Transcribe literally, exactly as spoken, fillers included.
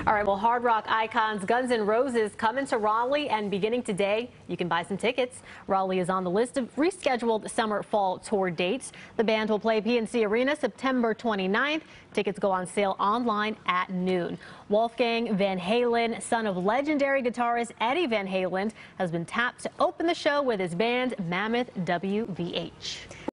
All right, well, Hard Rock icons Guns N' Roses coming to Raleigh, and beginning today, you can buy some tickets. Raleigh is on the list of rescheduled summer-fall tour dates. The band will play P N C Arena September twenty-ninth. Tickets go on sale online at noon. Wolfgang Van Halen, son of legendary guitarist Eddie Van Halen, has been tapped to open the show with his band Mammoth W V H.